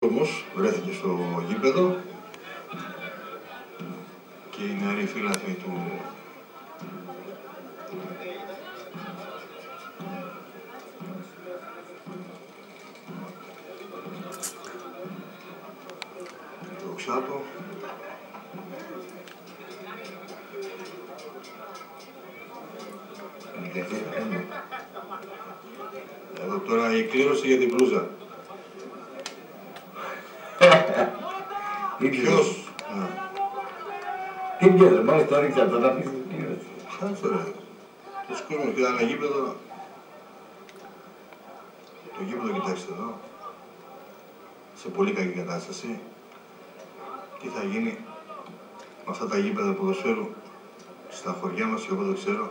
Όμως βρέθηκε στο γήπεδο και οι νεαροί φίλαθλοι του Ξάτο εδώ τώρα η κλήρωση για την μπλούζα. Ποιος? Τι πιέζε, μόλις το ρίξα, το να πεις την κλήρωση. Κάτσε ρε. Το σκούμος και ένα γήπεδο. Το γήπεδο κοιτάξτε εδώ. Σε πολύ κακή κατάσταση. Τι θα γίνει με αυτά τα γήπεδα ποδοσφαίρου στα χωριά μας και εγώ το ξέρω.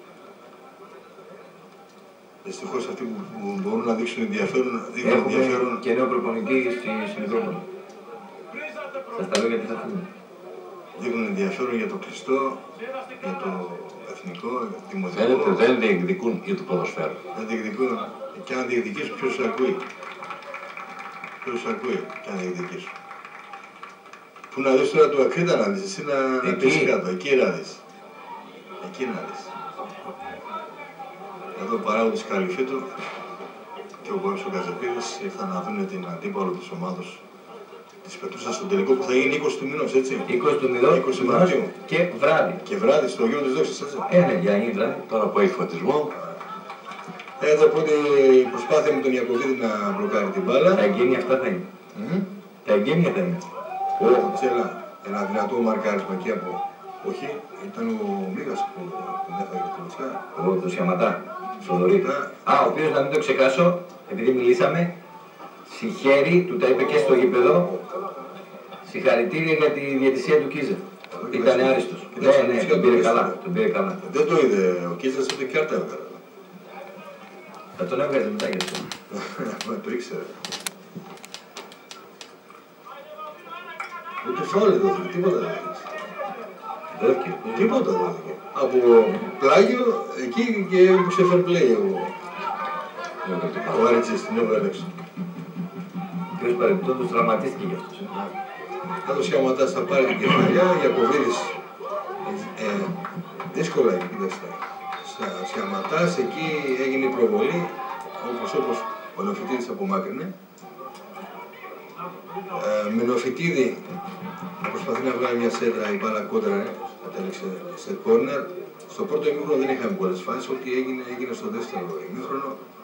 Δυστυχώς αυτοί που μπορούν να δείξουν ενδιαφέρον, δείχνουν ενδιαφέρον. Έχουμε και νέο προπονητή στη Μητρόπολη. Σας τα λέω γιατί θα φύγουν. Δείχνουν ενδιαφέρον για το κλειστό, για το εθνικό, δημοτικό. Φαίνεται δεν διεκδικούν για το ποδοσφαίρο. Δεν διεκδικούν. Και αν διεκδικήσουν, ποιος τους ακούει. Ποιος τους ακούει και αν διεκδικήσουν. Πού να δεις τώρα το Ακρίτα να δεις, εσύ να πεις κάτω, εκεί να δεις. Εκεί να δεις. Εδώ παράγοντες Καλυφίτου και ο Παύλος ο Καζαπίδης ήρθαν να δουν την αντίπαλο της ομάδος της πετούσαν στον τελικό που θα γίνει 20 του μηνός, έτσι. 20 του μηνός, 20 Μαρτίου. Και βράδυ. Και βράδυ στο γύρο της Δόξης, έτσι. Ναι, για να γίνει βράδυ. Τώρα που έχει φωτισμό. Εδώ πρώτη προσπάθεια με τον Ιακωβίδη να μπλοκάρει την μπάλα. Τα εγγένεια αυτά θα είναι. Τα εγγένεια θα είναι. Ο Τσέλα, ένα δυνατό μαρκάρισμα εκεί από. Όχι, ήταν ο Μίγας που έφαγε τη μουσικά. Το Σιαματά. Σοδωρή. Ο οποίος, να μην το ξεχάσω, επειδή μιλήσαμε, συγχαίρει, του τα είπε και στο γήπεδο, συγχαρητήρια για τη διαιτησία του Κίζα. Ήταν άριστος. Ναι, τον πήρε καλά. Δεν το είδε, ο Κίζας ούτε κάρτα έβγαλε. Θα τον έβγαζε μετά για αυτό. Το ήξερε. Ούτε φάουλ δεν δόθηκε, τίποτα δεν δόθηκε. Τίποτα δεν δόθηκε. Από πλάγιο εκεί και σε fair play ο Άριτσης την έβγαλε έξω. Και ως παρεμπιπτόντως τραυματίστηκε γι' αυτός. Αν το Σιαματάς θα πάρει την κεφαλιά, Ιακωβίδης δύσκολα εκεί, κοίταξτε. Σιαματάς, εκεί έγινε η προβολή, όπως ο Νεοφυτίδης απομάκρυνε. Με Νεοφυτίδη προσπαθεί να βγάλει μια σέντρα, η μπάλα κόντρα, κατέληξε σε κόρνερ. Στο πρώτο ημίχρονο δεν είχαμε πολλές φάσεις, ό,τι έγινε στο δεύτερο ημίχρονο.